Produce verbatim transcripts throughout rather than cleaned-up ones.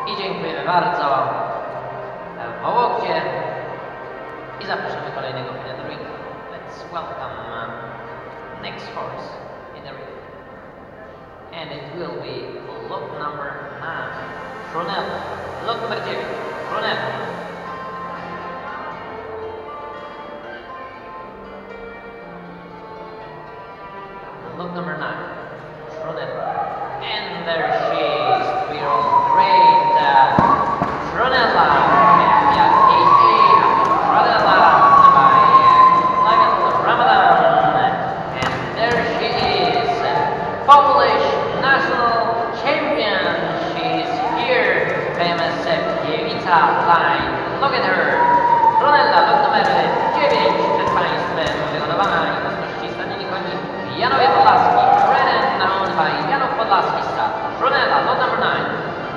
I dziękujemy bardzo w łokcie i zapraszamy kolejnego in the ring. Let's welcome uh, next horse in the ring. And it will be lot number nine, Fronella. Lot numer dziewięć, Fronella. Lot number nine, Fronella. And there she is, we're all great, uh, Fronella, and yeah, Fronella, by uh, Lionel Ramadan, and there she is, uh, Polish national champion, she's here, famous Kiewica line, look at her, Fronella, lot numer dziewięć, przed Państwem, wygłodowana i mocności stadnili koni Janowie Podlaski, bred and known by Janów Podlaski stud, Fronella, lot number nine.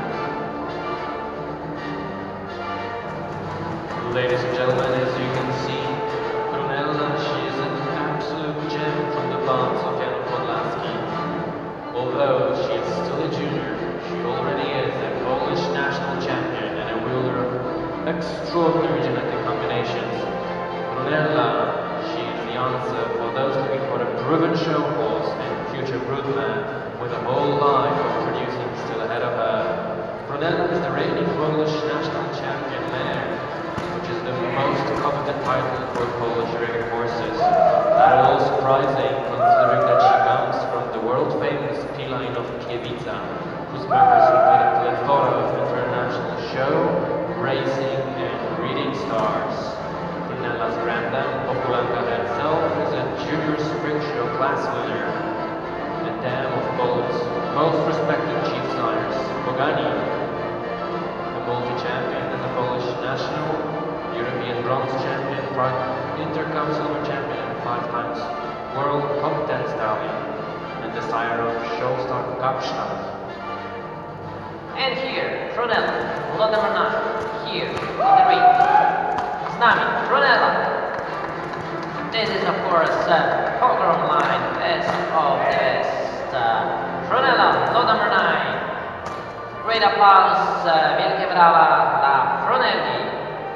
Ladies and gentlemen, as you can see, Fronella, she is an absolute gem from the bonds of Janów Podlaski. Although she is still a junior, she already is a Polish national champion and a wielder of extraordinary genetic combinations. Fronella, she is the answer for those looking for a proven show horse and future broodman with a whole life of producing still ahead of her. Fronella is the reigning Polish national champion mare, which is the most coveted title for Polish ring horses. Not at all surprising, considering that she comes from the world-famous P-line of Kiewica, whose members include a plethora of international show, racing, and breeding stars. Frunella's granddam, Populanka herself, is a junior spring show class winner, a dam of Poland's most respected chief sires, Pogani, a multi-champion and a Polish national, European bronze champion, Intercup silver champion, and five times world top ten stallion, and the sire of Showstar Kapstadt. And here, Fronella, lot number nine, here in the ring. Z nami, Fronella. This is of course uh, Pogrom line, best of the best. Uh, Fronella, lot number nine. Great applause, uh, wielkie brawa dla Fronelli.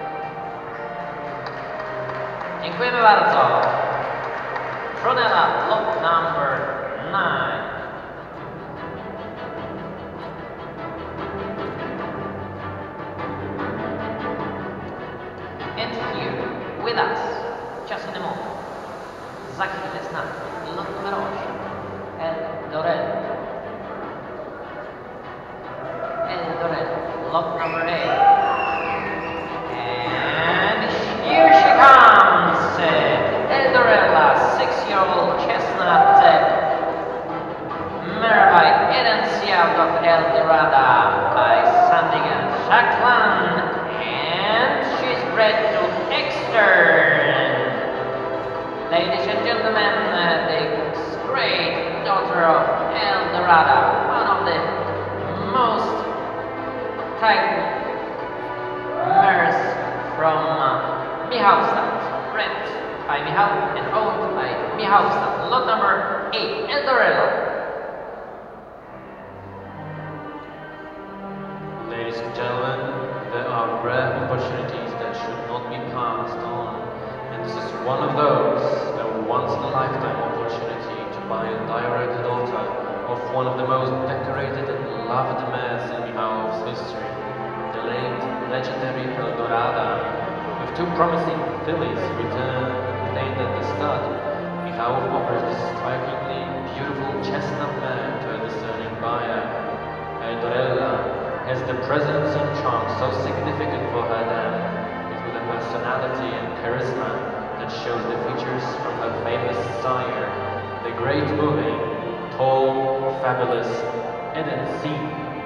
Dziękujemy bardzo. Fronella, lot number nine. And here, with us, just in a moment, za chwilę z nami, lot numer osiem, El Dorello. El Dorello, lot number eight. And here she comes, El Dorello, six-year-old chestnut mare by Eden Siald of El Dorado by Sandigan Shaklan, and she's bred to Extern. Ladies and gentlemen, uh, the great daughter of El Dorado, one of the most titled mares from uh, Michałstadt, bred by Michał and owned by Michałstadt. Lot number eight, El Dorello. Ladies and gentlemen, there are rare opportunities that should not be passed on, and this is one of those, a once-in-a-lifetime opportunity to buy a direct daughter of one of the most decorated and loved mares in Michał's history, the late legendary El Dorado. With two promising fillies returned retained at the stud, Michał offers this strikingly beautiful chestnut mare to a discerning buyer. El Dorello has the presence and charm so significant for her dam, yet with a personality and charisma that shows the features from her famous sire, the great moving, tall, fabulous Eden Sea.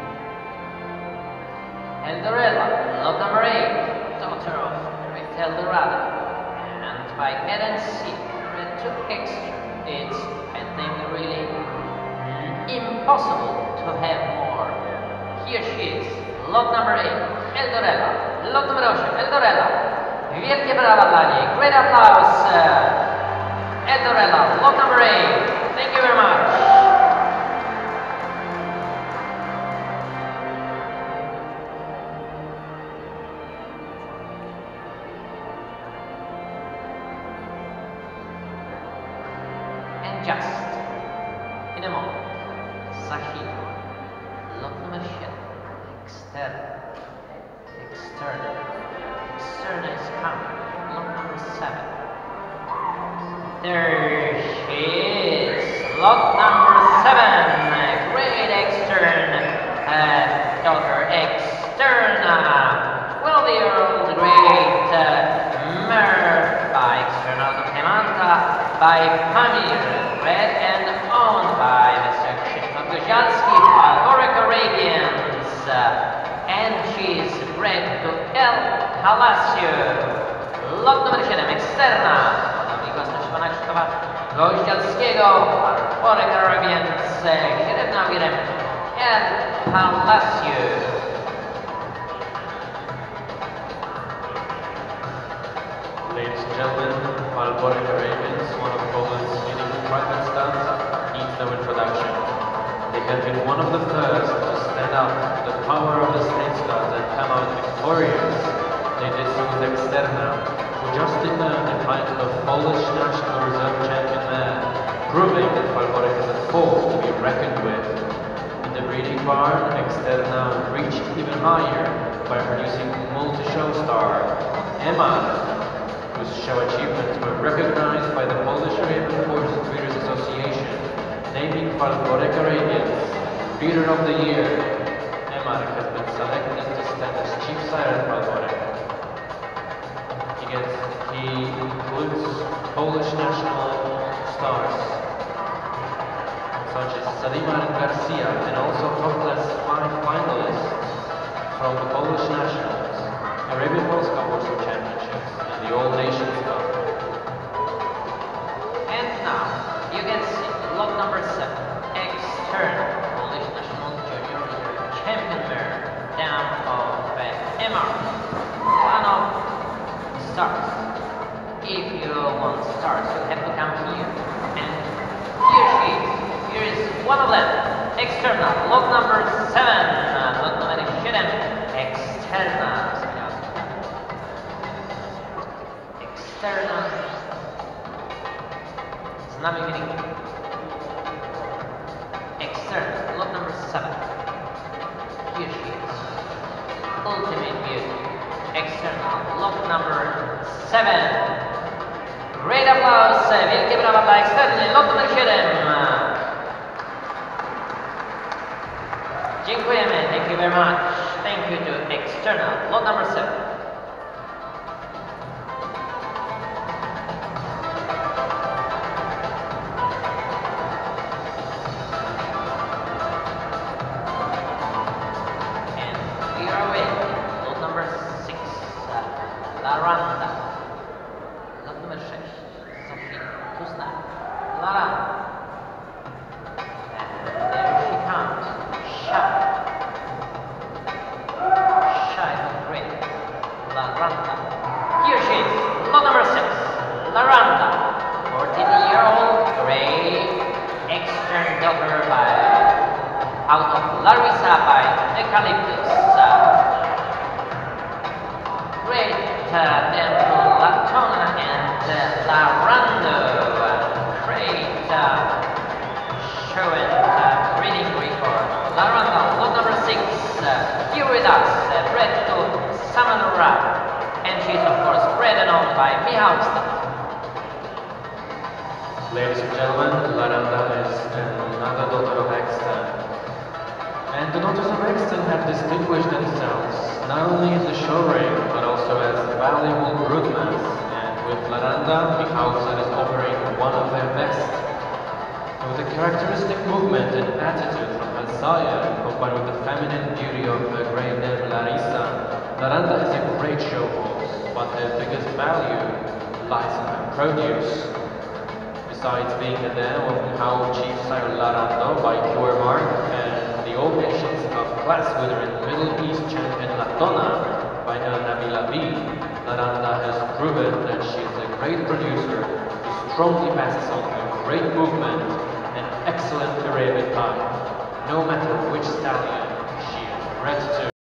El Dorello, lot number eight, daughter of great El Dorado, and by Eden Sea, bred to Extra. It's, I think, really impossible to have more. Here she is, lot number eight, El Dorello, lot numer osiem, El Dorello. Wielkie brawa dla niej, great applause, uh, El Dorello, lot number eight. Thank you very much. Emon, Sahito, lot numer siedem, Externa, Externa, Externa is coming, lot number seven. There she is, lot number seven, great Externa, uh, daughter Externa, twelve-year-old great uh, mare by Externa Documenta by Pamir, bred and owned by Mister Krzysztof Gozialski, Falgoric Arabians, uh, and she's bred to El Palacio. Lot numer siedem, Externa, podobnie własność pana Krzysztofa Gozialskiego, Falgoric Arabians, średnio wirem El Palacio. Ladies and gentlemen, Falgoric Arabians, one of Poland's leading private stunts, needs no introduction. They have been one of the first to stand up to the power of the state studs and come out victorious. They did so with Externa, who just earned the title of Polish National Reserve Champion mare, proving that Falgoric is a force to be reckoned with. In the breeding barn, Externa reached even higher by producing multi-show star Emma, whose show achievements were recognized by the Polish Arabian Horse Breeders Association, naming Falgoric Arabians Breeder of the Year. Emar has been selected to stand as chief sire at Falgoric. He gets, he includes Polish national stars such as Salimar Garcia and also top-class five finalists from the Polish Nationals, Arabian Horse Cup Horse Championships, the All Nations Cup. And now, you can see lot number seven, Externa, Polish National Junior Reserve Champion mare, down of uh, Emar, one of stars. If you want stars, you have to come here. And here she is. Here is one of them, Externa, lot number seven, uh, lot number siedem, Externa. Externa z nami wynik. Externa, lot number seven. Here she is. Ultimate beauty. Externa, lot number seven. Great applause. Wielkie brawa dla Externy, lot numer siedem. Dziękujemy. Thank you very much. Thank you to Externa, lot number seven. Laranda, lot numer sześć, Sofia Tusna, Laranda, and there she comes, shy, shy but great, Laranda, here she is, lot number six, Laranda, fourteen-year-old gray, Externa daughter by, out of Larissa by Eucalyptus, uh, great uh, Temple Latona and uh, Larando, uh, great uh, show and uh, breeding record. Larando, lot number six, uh, here with us, uh, bred to Samanura, and she's of course bred and owned by Michał Stach. Ladies and gentlemen, Laranda is another daughter of Externa. And the daughters of Externa have distinguished themselves not only in the show ring, but also as valuable broodmares. And with Laranda, Michałca is offering one of their best. With a characteristic movement and attitude from her sire, combined with the feminine beauty of her grey name Larissa, Laranda is a great show horse, but her biggest value lies in her produce. Besides being the name of Michał Chief Sire Larando by Pure Mark and the All Nations Cup class winner and Middle East champion Latona by El Nabila B, Laranda has proven that she is a great producer who strongly passes on her great movement and excellent Arabian time, no matter which stallion she is bred to.